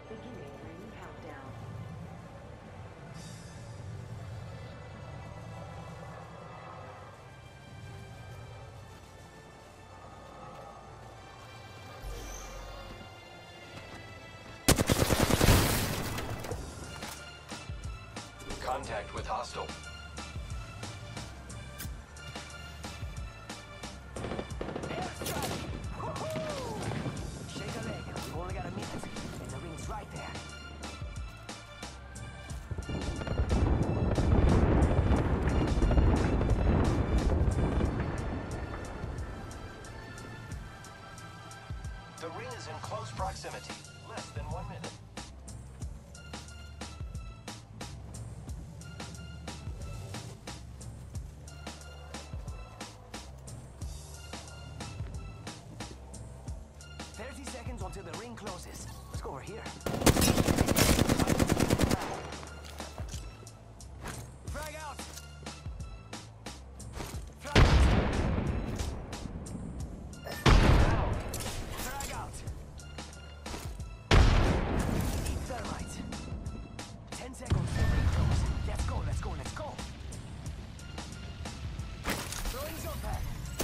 Beginning ring countdown. Contact with hostile. Shake a leg. We've only got a minute, and the ring's right there. The ring is in close proximity. Less than 1 minute. Until the ring closes. Let's go over here. Frag out! Frag out! Frag out! Eat thermite. 10 seconds till ring close. Let's go, let's go, let's go! Throwing jump pad.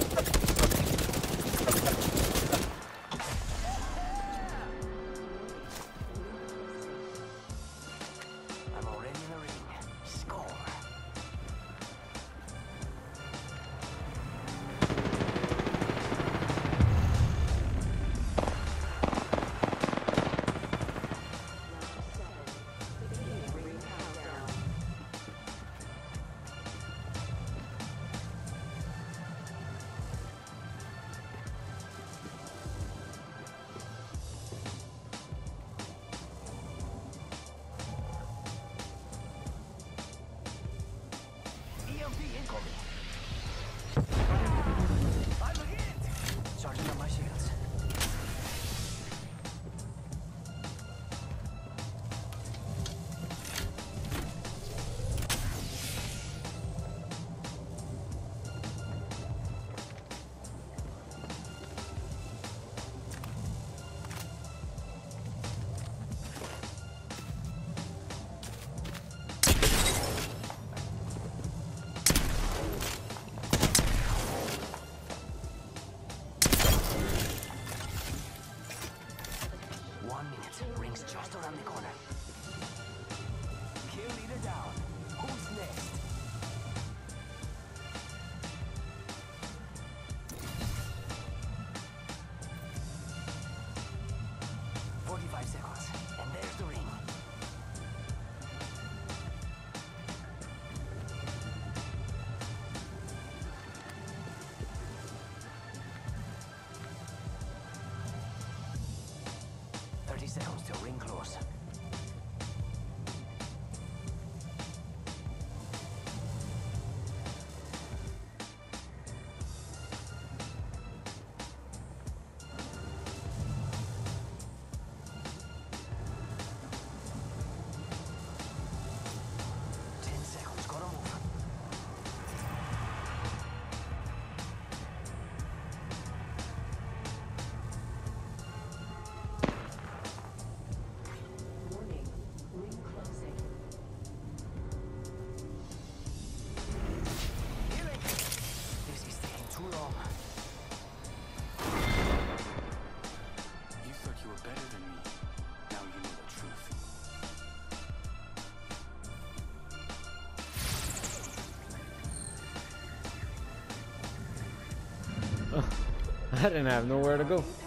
Charging up my shields. Rings just around the corner. Kill leader down. Who's next? "45 seconds, and there's the ring." Seconds till ring close. I didn't have nowhere to go.